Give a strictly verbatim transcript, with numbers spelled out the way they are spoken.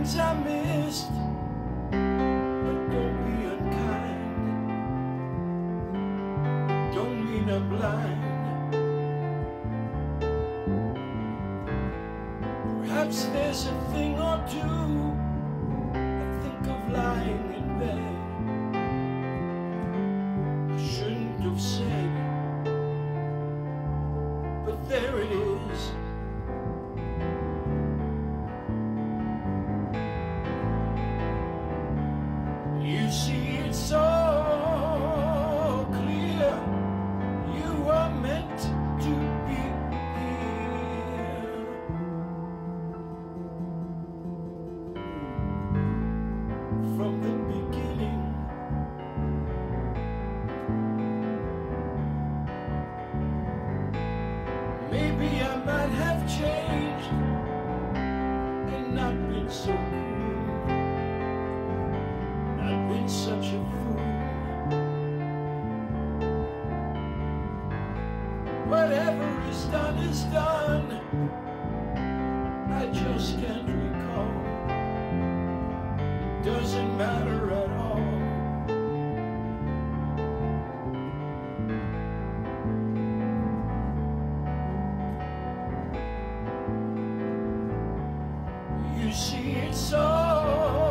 things I missed, but don't be unkind. Don't mean I'm blind. Perhaps there's a thing or two I think of lying in bed I shouldn't have said, but there it is. You see, it's so clear you were meant to be here. From the beginning, maybe I might have changed and not been so cool, not been such a fool. Whatever is done is done. I just can't recall. It doesn't matter at all. You see, it's so